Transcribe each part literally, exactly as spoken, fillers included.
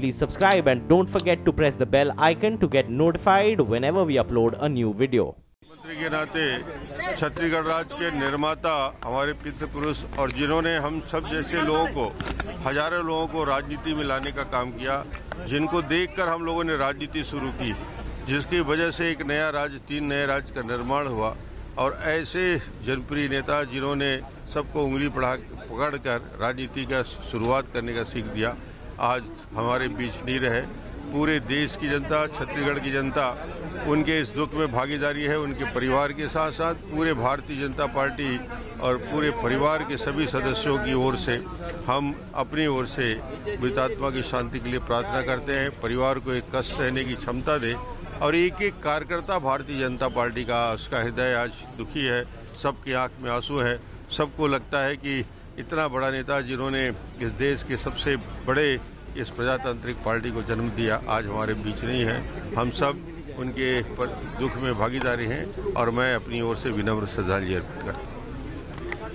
please subscribe and don't forget to press the bell icon to get notified whenever we upload a new video. मंत्री के नाते छत्तीसगढ़ राज्य के निर्माता हमारे पितृपुरुष और जिन्होंने हम सब जैसे लोगों को, हजारों लोगों को राजनीति में लाने का काम किया, जिनको देखकर हम लोगों ने राजनीति शुरू की, जिसकी वजह से एक नया राज्य, तीन नए राज्य का निर्माण हुआ। और ऐसे जनप्रिय नेता जिन्होंने सबको उंगली पढ़ा पकड़कर राजनीति का शुरुआत करने का सीख दिया, आज हमारे बीच नहीं रहे। पूरे देश की जनता, छत्तीसगढ़ की जनता उनके इस दुख में भागीदारी है। उनके परिवार के साथ साथ पूरे भारतीय जनता पार्टी और पूरे परिवार के सभी सदस्यों की ओर से हम अपनी ओर से मृतात्मा की शांति के लिए प्रार्थना करते हैं। परिवार को एक कष्ट सहने की क्षमता दें। और एक एक कार्यकर्ता भारतीय जनता पार्टी का, उसका हृदय आज दुखी है, सबकी आंख में आंसू है। सबको लगता है कि इतना बड़ा नेता जिन्होंने इस देश के सबसे बड़े इस प्रजातांत्रिक पार्टी को जन्म दिया, आज हमारे बीच नहीं है। हम सब उनके पर दुख में भागीदारी हैं और मैं अपनी ओर से विनम्र श्रद्धांजलि अर्पित करता हूँ।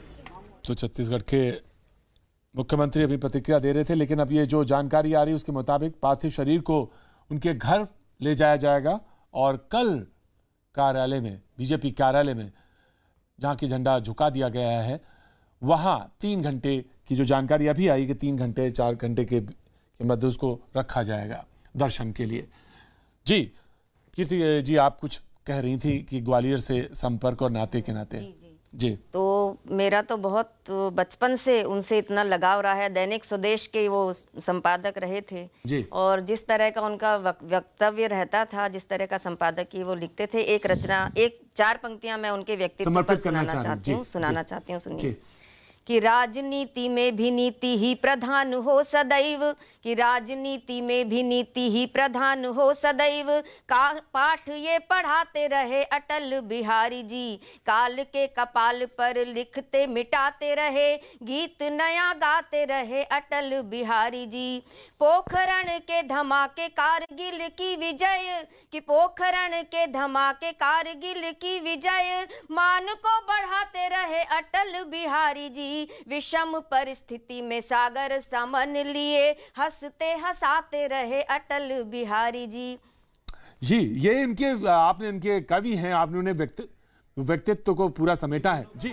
तो छत्तीसगढ़ के मुख्यमंत्री अभी प्रतिक्रिया दे रहे थे, लेकिन अब ये जो जानकारी आ रही है उसके मुताबिक पार्थिव शरीर को उनके घर ले जाया जाएगा और कल कार्यालय में, बीजेपी कार्यालय में जहां की झंडा झुका दिया गया है, वहां तीन घंटे की जो जानकारी अभी आई कि तीन घंटे चार घंटे के, के मध्य उसको रखा जाएगा दर्शन के लिए। जी कीर्ति जी, आप कुछ कह रही थी कि ग्वालियर से संपर्क और नाते के नाते। जी, जी। जी तो मेरा तो बहुत बचपन से उनसे इतना लगाव रहा है। दैनिक स्वदेश के वो संपादक रहे थे जी। और जिस तरह का उनका वक्तव्य रहता था, जिस तरह का संपादक की वो लिखते थे, एक रचना, एक चार पंक्तियां मैं उनके व्यक्तित्व पर सुनाना चाहती हूँ सुनाना चाहती हूँ सुनिए कि राजनीति में भी नीति ही प्रधान हो सदैव, कि राजनीति में भी नीति ही प्रधान हो सदैव। का पाठ ये पढ़ाते रहे अटल बिहारी जी, काल के कपाल पर लिखते मिटाते रहे, गीत नया गाते रहे अटल बिहारी जी। पोखरण के धमाके कारगिल की विजय, कि पोखरण के धमाके कारगिल की विजय, मान को बढ़ाते रहे अटल बिहारी जी। विषम परिस्थिति में सागर समन लिए, हंसते हंसाते रहे अटल बिहारी जी। जी, ये इनके, आपने इनके कवि हैं, आपने उन्हें व्यक्ति व्यक्तित्व को पूरा समेटा है। जी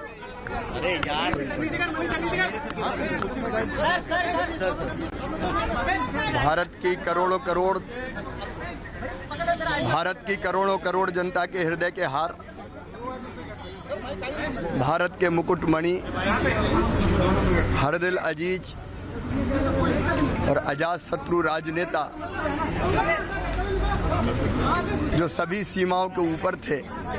अरे यार, भारत की करोड़ों करोड़ भारत की करोड़ों करोड़ जनता के हृदय के हार, भारत के मुकुटमणि, हर दिल अजीज और अजात शत्रु राजनेता, जो सभी सीमाओं के ऊपर थे,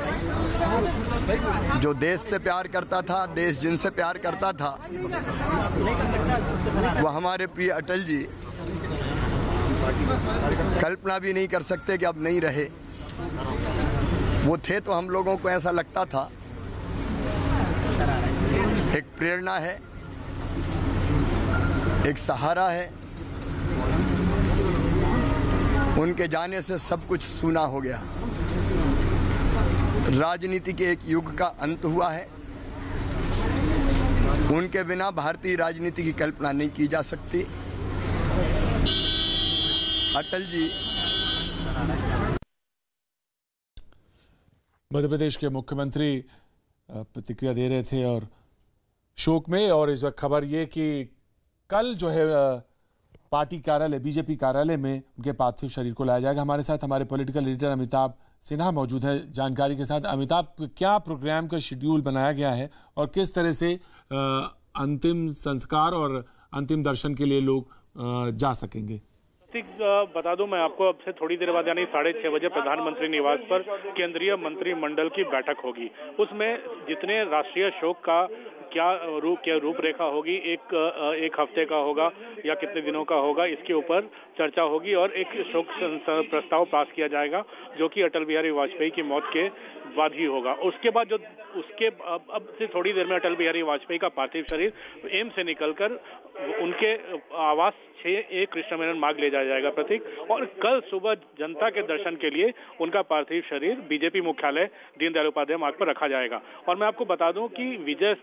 जो देश से प्यार करता था, देश जिनसे प्यार करता था, वो हमारे प्रिय अटल जी कल्पना भी नहीं कर सकते कि अब नहीं रहे। वो थे तो हम लोगों को ऐसा लगता था एक प्रेरणा है, एक सहारा है। उनके जाने से सब कुछ सूना हो गया। राजनीति के एक युग का अंत हुआ है। उनके बिना भारतीय राजनीति की कल्पना नहीं की जा सकती। अटल जी मध्य प्रदेश के मुख्यमंत्री प्रतिक्रिया दे रहे थे और शोक में। और इस वक्त खबर ये कि कल जो है पार्टी कार्यालय, बीजेपी कार्यालय में उनके पार्थिव शरीर को लाया जाएगा। हमारे साथ हमारे पॉलिटिकल एडिटर अमिताभ सिन्हा मौजूद है जानकारी के साथ। अमिताभ, क्या प्रोग्राम का शेड्यूल बनाया गया है और किस तरह से आ, अंतिम संस्कार और अंतिम दर्शन के लिए लोग आ, जा सकेंगे? बता दूं मैं आपको, अब से थोड़ी देर बाद यानी साढ़े छह बजे प्रधानमंत्री निवास पर केंद्रीय मंत्रिमंडल की बैठक होगी। उसमें जितने राष्ट्रीय शोक का क्या रूप क्या रूपरेखा होगी, एक एक हफ्ते का होगा या कितने दिनों का होगा, इसके ऊपर चर्चा होगी और एक शोक प्रस्ताव पास किया जाएगा जो कि अटल बिहारी वाजपेयी की मौत के बाद ही होगा। उसके बाद जो उसके अब, अब से थोड़ी देर में अटल बिहारी वाजपेयी का पार्थिव शरीर एम्स से निकलकर उनके आवास छह ए कृष्ण मेनन मार्ग ले जाया जाएगा प्रतीक। और कल सुबह जनता के दर्शन के लिए उनका पार्थिव शरीर बीजेपी मुख्यालय दीनदयाल उपाध्याय मार्ग पर रखा जाएगा। और मैं आपको बता दूं कि विजय स्थल के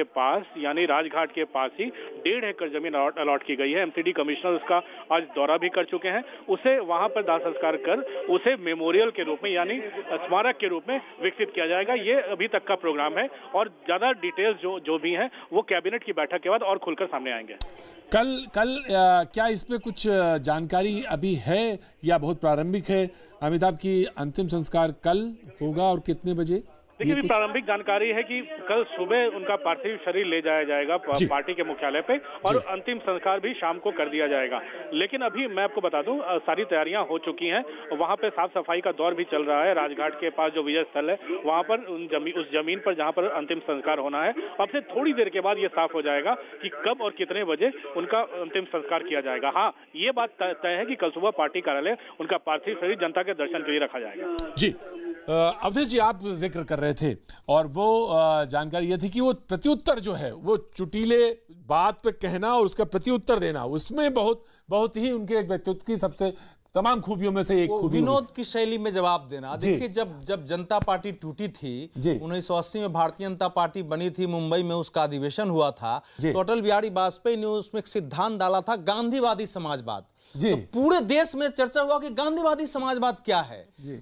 पास यानी राजघाट के पास ही डेढ़ एकड़ जमीन अलॉट की गई है। एमसीडी कमिश्नर उसका आज दौरा भी कर चुके हैं। उसे वहां पर दाह संस्कार कर उसे मेमोरियल के रूप में यानी स्मारक के रूप में विकसित किया जाएगा। ये अभी तक का प्रोग्राम है और ज्यादा डिटेल्स जो जो भी हैं वो कैबिनेट की बैठक के बाद और खुलकर सामने आएंगे। कल कल आ, क्या इस पे कुछ जानकारी अभी है या बहुत प्रारंभिक है? अमिताभ की अंतिम संस्कार कल होगा और कितने बजे? देखिए, प्रारंभिक जानकारी है कि कल सुबह उनका पार्थिव शरीर ले जाया जाएगा पार्टी के मुख्यालय पे और अंतिम संस्कार भी शाम को कर दिया जाएगा। लेकिन अभी मैं आपको बता दूं, सारी तैयारियां हो चुकी हैं। वहां पे साफ सफाई का दौर भी चल रहा है। राजघाट के पास जो विजय स्थल है वहां पर उन जमी, उस जमीन पर जहां पर अंतिम संस्कार होना है, अब से थोड़ी देर के बाद ये साफ हो जाएगा कि कब और कितने बजे उनका अंतिम संस्कार किया जाएगा। हाँ, ये बात तय है कि कल सुबह पार्टी कार्यालय उनका पार्थिव शरीर जनता के दर्शन के लिए रखा जाएगा। जी अवधेश जी, आप जिक्र कर रहे थे और वो जानकारी ये थी कि वो प्रत्युत्तर जो है वो चुटीले बात पे कहना और उसका प्रत्युत्तर देना, उसमें बहुत बहुत ही उनके व्यक्तित्व की सबसे तमाम खूबियों में से एक खूबी विनोद की शैली में जवाब देना। देखिए, जब जब जनता पार्टी टूटी थी उन्नीस सौ अस्सी में, भारतीय जनता पार्टी बनी थी, मुंबई में उसका अधिवेशन हुआ था, तो अटल बिहारी वाजपेयी ने उसमें एक सिद्धांत डाला था, गांधीवादी समाजवाद। तो पूरे देश में चर्चा हुआ कि गांधीवादी समाजवाद क्या है।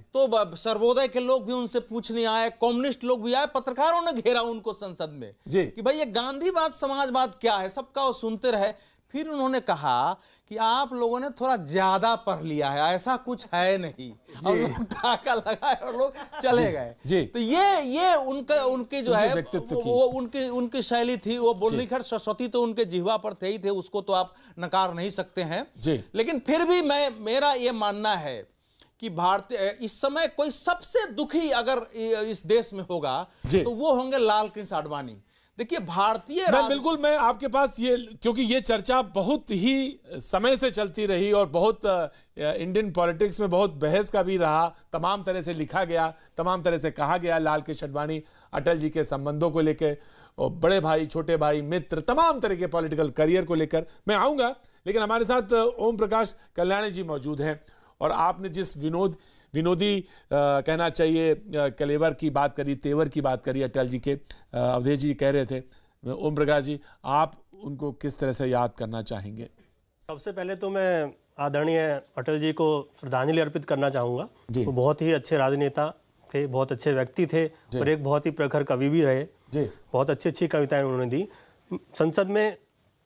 तो सर्वोदय के लोग भी उनसे पूछने आए, कम्युनिस्ट लोग भी आए, पत्रकारों ने घेरा उनको संसद में कि भाई ये गांधीवाद समाजवाद क्या है, सबका वो सुनते रहे। फिर उन्होंने कहा कि आप लोगों ने थोड़ा ज्यादा पढ़ लिया है, ऐसा कुछ है नहीं, और लोग टाका लगाए और लोग चले गए। तो ये ये उनका उनकी जो है वो, वो उनकी उनकी शैली थी। वो बोलनी खैर सरस्वती तो उनके जिह्वा पर थे ही थे, उसको तो आप नकार नहीं सकते हैं। लेकिन फिर भी मैं मेरा ये मानना है कि भारतीय इस समय कोई सबसे दुखी अगर इस देश में होगा तो वो होंगे लाल कृष्ण आडवाणी। देखिए, भारतीय मैं बिल्कुल मैं आपके पास ये, क्योंकि ये चर्चा बहुत ही समय से चलती रही और बहुत इंडियन पॉलिटिक्स में बहुत बहस का भी रहा, तमाम तरह से लिखा गया, तमाम तरह से कहा गया लाल कृष्ण आडवाणी अटल जी के संबंधों को लेकर, बड़े भाई, छोटे भाई, मित्र, तमाम तरह के पॉलिटिकल करियर को लेकर मैं आऊंगा। लेकिन हमारे साथ ओम प्रकाश कल्याणी जी मौजूद हैं और आपने जिस विनोद विनोदी आ, कहना चाहिए कलेवर की बात करी, तेवर की बात करी अटल जी के, अवधेश जी कह रहे थे, ओम प्रकाश जी आप उनको किस तरह से याद करना चाहेंगे? सबसे पहले तो मैं आदरणीय अटल जी को श्रद्धांजलि अर्पित करना चाहूँगा। वो बहुत ही अच्छे राजनेता थे, बहुत अच्छे व्यक्ति थे और एक बहुत ही प्रखर कवि भी रहे। बहुत अच्छी अच्छी कविताएं उन्होंने दी। संसद में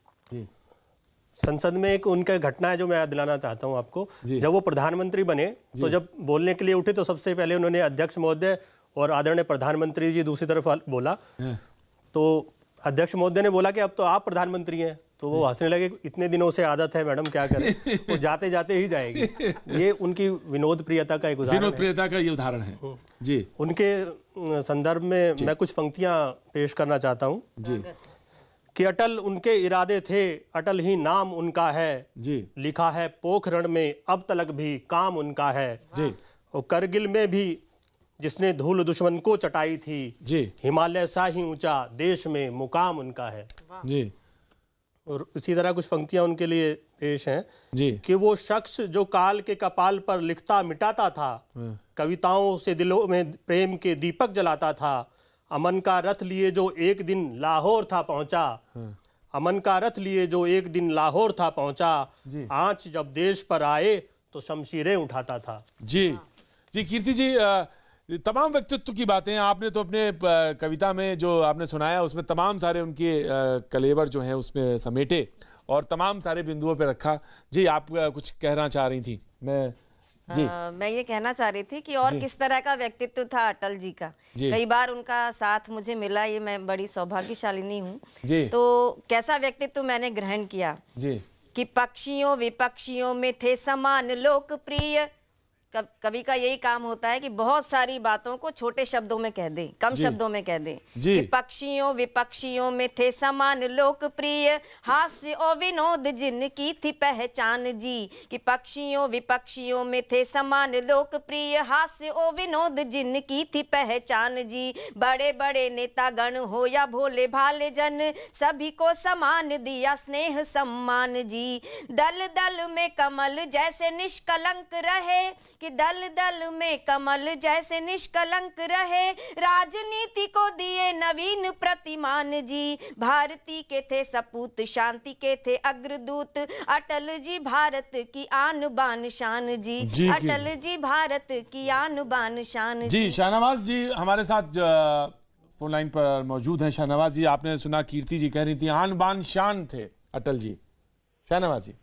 संसद में एक उनका घटना है जो मैं याद दिलाना चाहता हूं आपको। जब वो प्रधानमंत्री बने तो जब बोलने के लिए उठे तो सबसे पहले उन्होंने अध्यक्ष महोदय और आदरणीय प्रधानमंत्री जी दूसरी तरफ बोला। तो अध्यक्ष महोदय ने बोला कि अब तो आप प्रधानमंत्री हैं। तो वो हंसने लगे, इतने दिनों से आदत है मैडम, क्या करें, वो जाते जाते ही जाएगी। ये उनकी विनोद प्रियता का एक उदाहरण विनोद प्रियता का ये उदाहरण है जी। उनके संदर्भ में मैं कुछ पंक्तियां पेश करना चाहता हूँ जी। कि अटल उनके इरादे थे, अटल ही नाम उनका है जी। लिखा है पोखरण में अब तलक भी काम उनका है जी। और करगिल में भी जिसने धूल दुश्मन को चटाई थी जी। हिमालय सा ही ऊंचा देश में मुकाम उनका है जी। और इसी तरह कुछ पंक्तियां उनके लिए पेश हैं जी। कि वो शख्स जो काल के कपाल पर लिखता मिटाता था, कविताओं से दिलों में प्रेम के दीपक जलाता था, अमन का रथ लिए जो एक दिन लाहौर था पहुंचा, अमन का रथ लिए जो एक दिन लाहौर था पहुंचा, आंच जब देश पर आए तो शमशीरें उठाता था जी। जी कीर्ति जी, तमाम व्यक्तित्व की बातें आपने तो अपने कविता में जो आपने सुनाया उसमें तमाम सारे उनके कलेवर जो हैं उसमें समेटे और तमाम सारे बिंदुओं पे रखा। जी आप कुछ कहना चाह रही थी? मैं जी आ, मैं ये कहना चाह रही थी कि और किस तरह का व्यक्तित्व था अटल जी का। जी। कई बार उनका साथ मुझे मिला, ये मैं बड़ी सौभाग्यशालिनी हूँ। तो कैसा व्यक्तित्व मैंने ग्रहण किया जी। कि पक्षियों विपक्षियों में थे समान लोकप्रिय। कवि का यही काम होता है कि बहुत सारी बातों को छोटे शब्दों में कह दे, कम शब्दों में कह दे। कि पक्षियों विपक्षियों में थे समान लोकप्रिय, हास्य और विनोद जिनकी थी पहचान जी। कि पक्षियों विपक्षियों में थे समान लोकप्रिय, हास्य और विनोद जिनकी थी पहचान जी। बड़े बड़े नेतागण हो या भोले भाले जन, सभी को समान दिया स्नेह सम्मान जी। दल दल में कमल जैसे निष्कलंक रहे, कि दल दल में कमल जैसे निष्कलंक रहे, राजनीति को दिए नवीन प्रतिमान जी। भारती के थे सपूत, शांति के थे अग्रदूत, अटल जी भारत की आन बान शान जी, जी अटल जी भारत की आन बान शान जी। जी शाहनवाज जी हमारे साथ फोन लाइन पर मौजूद हैं। शाहनवाज जी, आपने सुना कीर्ति जी कह रही थी आन बान शान थे अटल जी। शाहनवाज जी,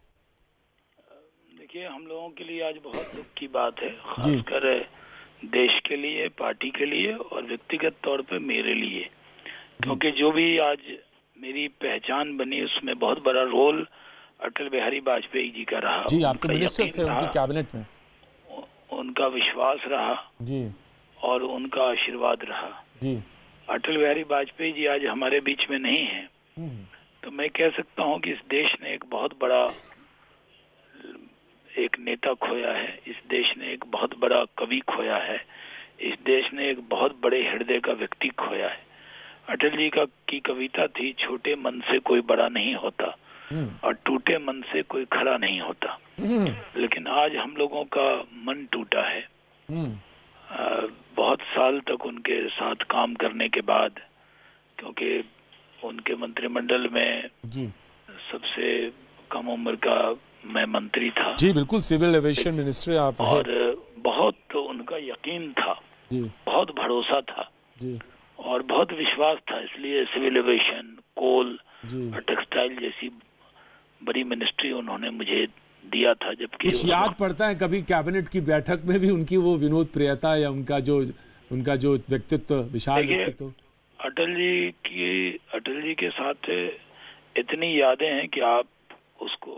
देखिए हम लोगों के लिए आज बहुत दुख की बात है, खासकर देश के लिए, पार्टी के लिए और व्यक्तिगत तौर पे मेरे लिए, क्योंकि जो भी आज मेरी पहचान बनी उसमें बहुत बड़ा रोल अटल बिहारी वाजपेयी जी का रहा। जी, आप तो मिनिस्टर थे उनकी कैबिनेट में। उनका विश्वास रहा जी और उनका आशीर्वाद रहा जी। अटल बिहारी वाजपेयी जी आज हमारे बीच में नहीं है, तो मैं कह सकता हूं कि इस देश ने एक बहुत बड़ा एक नेता खोया है, इस देश ने एक बहुत बड़ा कवि खोया है, इस देश ने एक बहुत बड़े हृदय का व्यक्ति खोया है। अटल जी का की कविता थी, छोटे मन से कोई बड़ा नहीं होता और टूटे मन से कोई खड़ा नहीं होता। लेकिन आज हम लोगों का मन टूटा है। आ, बहुत साल तक उनके साथ काम करने के बाद, क्योंकि उनके मंत्रिमंडल में जी सबसे कम उम्र का मैं मंत्री था। जी बिल्कुल, सिविल एविएशन मिनिस्टर आप। और बहुत तो उनका यकीन था जी, बहुत भरोसा था जी, और बहुत विश्वास था, इसलिए सिविल एविएशन, कोल और टेक्सटाइल जैसी बड़ी मिनिस्ट्री उन्होंने मुझे दिया था। जबकि कुछ याद पड़ता है कभी कैबिनेट की बैठक में भी उनकी वो विनोद प्रियता या उनका जो उनका जो व्यक्तित्व, विशाल व्यक्तित्व? अटल जी की अटल जी के साथ इतनी यादें हैं कि आप उसको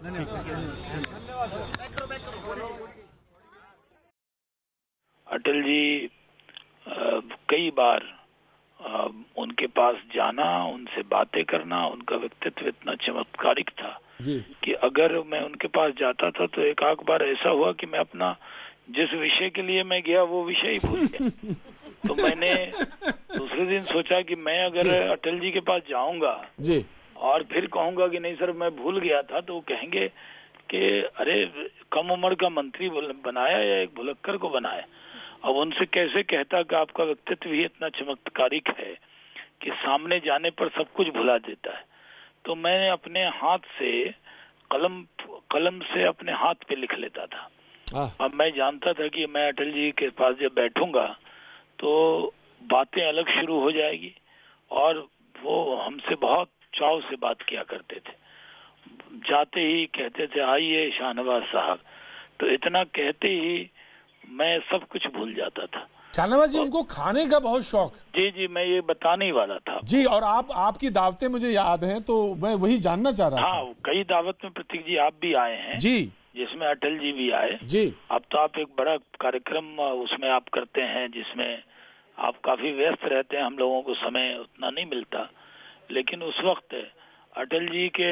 अटल जी आ, कई बार आ, उनके पास जाना, उनसे बातें करना, उनका व्यक्तित्व इतना चमत्कारिक था जी। कि अगर मैं उनके पास जाता था तो एक आध बार ऐसा हुआ कि मैं अपना जिस विषय के लिए मैं गया वो विषय ही भूल गया। तो मैंने दूसरे दिन सोचा कि मैं अगर अटल जी के पास जाऊंगा जी और फिर कहूंगा कि नहीं सर मैं भूल गया था, तो वो कहेंगे कि अरे कम उम्र का मंत्री बनाया या एक भुलक्कर को बनाया। अब उनसे कैसे कहता कि आपका व्यक्तित्व ही इतना चमत्कारिक है कि सामने जाने पर सब कुछ भुला देता है। तो मैं अपने हाथ से कलम कलम से अपने हाथ पे लिख लेता था। अब मैं जानता था कि मैं अटल जी के पास जब बैठूंगा तो बातें अलग शुरू हो जाएगी और वो हमसे बहुत चाव से बात किया करते थे। जाते ही कहते थे आइए शाहनवाज साहब, तो इतना कहते ही मैं सब कुछ भूल जाता था। शाहनवाज जी, उनको खाने का बहुत शौक। जी जी, मैं ये बताने ही वाला था जी। और आप आपकी दावतें मुझे याद हैं, तो मैं वही जानना चाह रहा हाँ, था। कई दावत में प्रतीक जी आप भी आए हैं जी, जिसमें अटल जी भी आए जी। अब तो आप एक बड़ा कार्यक्रम उसमें आप करते हैं जिसमें आप काफी व्यस्त रहते हैं, हम लोगों को समय उतना नहीं मिलता। लेकिन उस वक्त अटल जी के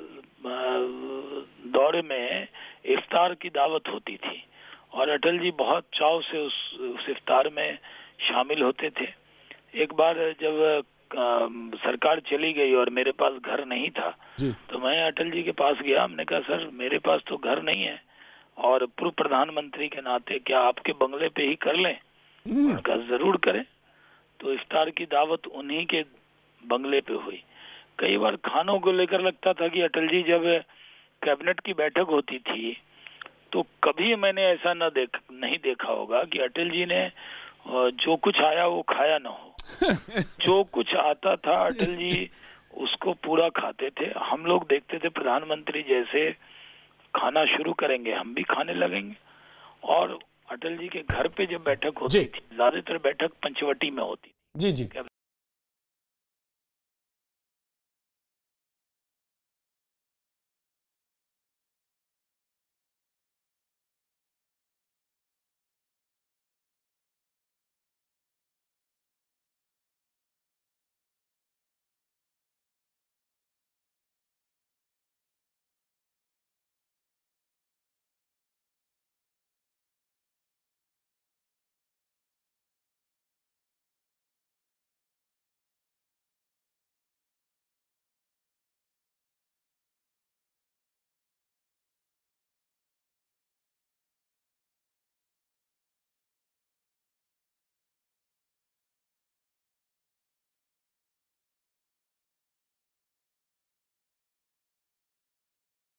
दौरे में इफ्तार की दावत होती थी और अटल जी बहुत चाव से उस, उस इफ्तार में शामिल होते थे। एक बार जब आ, सरकार चली गई और मेरे पास घर नहीं था तो मैं अटल जी के पास गया। हमने कहा सर मेरे पास तो घर नहीं है और पूर्व प्रधानमंत्री के नाते क्या आपके बंगले पे ही कर लें? उन्होंने कहा जरूर करें। तो इफ्तार की दावत उन्हीं के बंगले पे हुई। कई बार खानों को लेकर लगता था कि अटल जी जब कैबिनेट की बैठक होती थी तो कभी मैंने ऐसा न देख नहीं देखा होगा कि अटल जी ने जो कुछ आया वो खाया ना हो। जो कुछ आता था अटल जी उसको पूरा खाते थे। हम लोग देखते थे प्रधानमंत्री जैसे खाना शुरू करेंगे हम भी खाने लगेंगे। और अटल जी के घर पे जब बैठक होती थी, ज्यादातर बैठक पंचवटी में होती जी जी,